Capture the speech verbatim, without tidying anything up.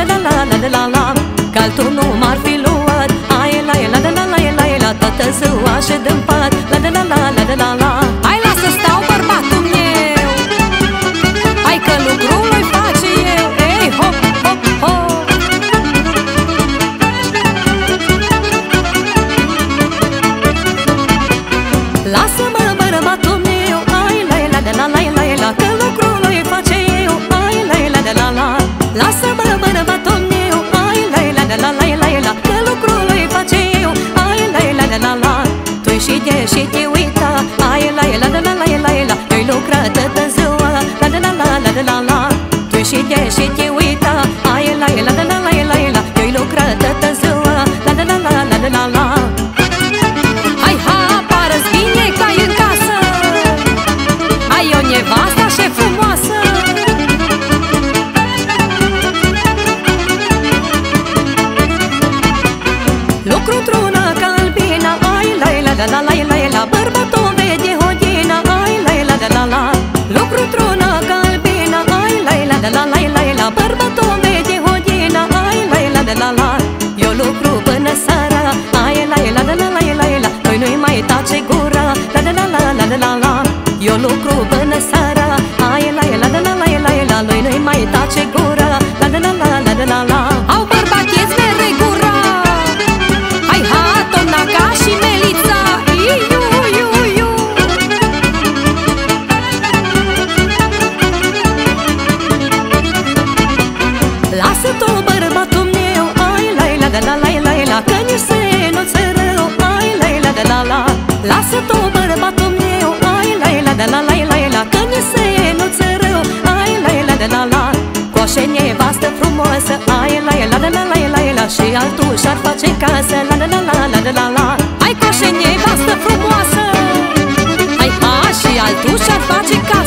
la la la la la la. Că altul nu m-ar fi luat. Ai la la la la la la la. Toată ziua și din pat. La la la la la la la. Hai lasă stau bărbatul meu. Hai că lucrul îi face eu. Ei hop hop hop. Lasă-mă bărbatul meu. Ai la la la la la la. Că lucrul îi face eu. Ai la la la la. Lasă-mă bărbatul meu. Ai la la la la la la. Că lucrul îi face eu. Ai la la la la la. Tu-i și de și te uita. Ai la la la la la la. Tu-i lucra toată ziua. La la la la la la la. Tu-i și de și te uita. Ai la la la la la la. Tu-i lucra toată ziua. La la la la la la la. Hai ha, pară-ți bine că ai în casă. Ai o nevastă și frumoasă. Lucru truna ca albina. Ai la la la la la la. Bărbatul vede hodina. Ai la la la la la. Lucru truna ca albina. Ai la la la la la la. Bărbatul vede hodina. Ai la la la la. Eu lucru până seara. Ai la la la la la la. Noi nu-i mai tace gura. La la la la la la la. Eu lucru până seara. Ai la la la la la la. Noi nu-i mai tace gura. La la la la la la. Au bărbateți mere gura. Hai ha, Tonaca și Melița. Iu, iu, iu. Lasă tu bărbatul meu. Ai la la la la la la. Că nici să nu-ți rău. Ai la la la la. Lasă tu bărbatul meu. Ai la la la la la la. Că nici să nu-ți rău. Ai la la la la. Coașe nevastă frumoasă. Ai la la la la la la. Și altul și-ar face casă. La la la la la la la. Hai coașe nevastă frumoasă. Hai ha, și altul și-ar face casă.